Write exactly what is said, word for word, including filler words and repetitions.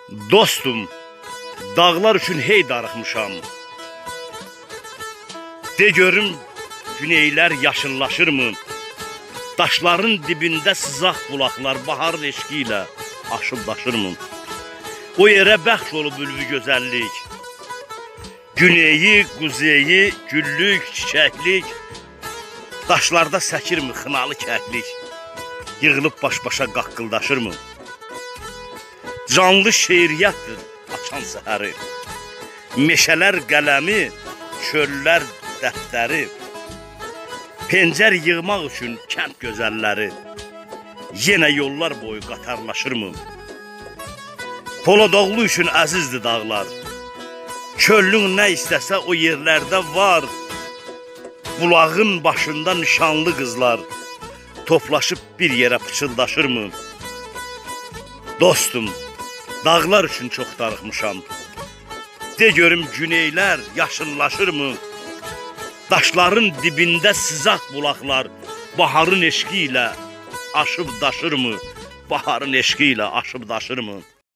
Dostum, dağlar üçün hey darıxmışam. De görüm, güneylər yaşıllaşırmı? Daşların dibində sızaq bulaqlar baharın eşqi ilə aşıb-daşırmı? O yerə bəxş olub ülvi gözəllik. Güneyi, quzeyi, güllük, çiçəklik. Daşlarda səkirmi xınalı kəklik? Yığılıb baş-başa qaqqıldaşırmı? Canlı şeiriyyatdır açan səhəri. Meşələr qələmi, çöllər dəftəri. Pencər yığmaq üçün kənd gözəlləri. Yenə yollar boyu qatarlaşırmı? Poladoğlu üçün əzizdir dağlar. Çöllün nə istəsə o yerlərdə var. Bulağın başında nişanlı qızlar toplaşıb bir yerə pıçıldaşırmı? Dostum, dağlar üçün çox darıxmışam. De görüm, güneylər yaşıllaşırmı? Daşların dibində sızaq bulaqlar baharın eşqi ilə aşıb-daşırmı? Baharın eşqi ilə aşıb-daşırmı?